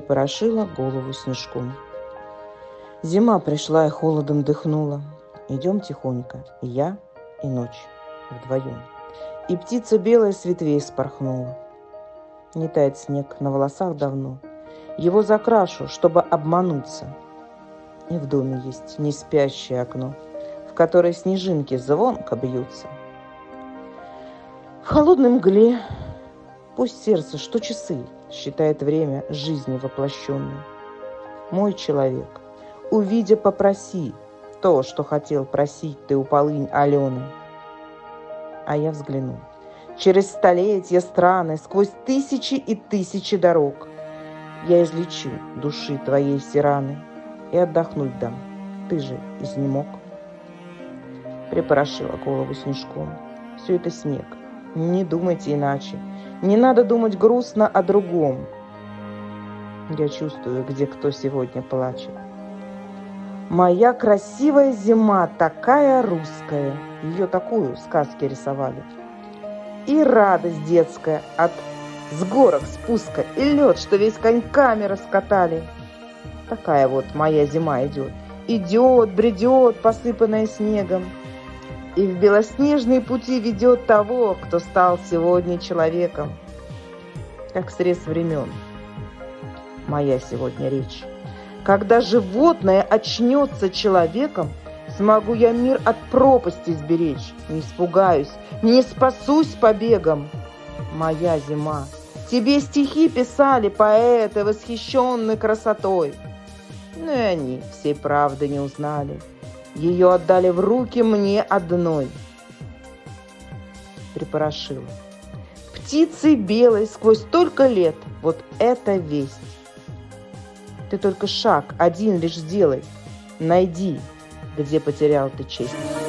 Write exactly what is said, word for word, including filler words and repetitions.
припорошила голову снежком. Зима пришла и холодом дыхнула. Идем тихонько, и я, и ночь вдвоем. И птица белая с ветвей спорхнула. Не тает снег на волосах давно. Его закрашу, чтобы обмануться. И в доме есть неспящее окно, в которое снежинки звонко бьются. В холодной мгле пусть сердце, что часы, считает время жизни воплощенной. Мой человек, увидя, попроси то, что хотел просить ты у полынь Алены. А я взгляну через столетия страны, сквозь тысячи и тысячи дорог. Я излечу души твоей все раны и отдохнуть дам. Ты же изнемог. Припорошила голову снежком. Все это снег. Не думайте иначе. Не надо думать грустно о другом. Я чувствую, где кто сегодня плачет. Моя красивая зима, такая русская. Ее такую в сказке рисовали. И радость детская от с горок спуска, и лед, что весь коньками раскатали. Такая вот моя зима идет. Идет, бредет, посыпанная снегом. И в белоснежные пути ведет того, кто стал сегодня человеком. Как срез времен моя сегодня речь. Когда животное очнется человеком, смогу я мир от пропасти сберечь. Не испугаюсь, не спасусь побегом. Моя зима. Тебе стихи писали поэты, восхищенные красотой. Но и они всей правды не узнали. Ее отдали в руки мне одной. Припорошила. Птицей белой сквозь столько лет вот эта весть. Ты только шаг один лишь сделай. Найди, где потерял ты честь.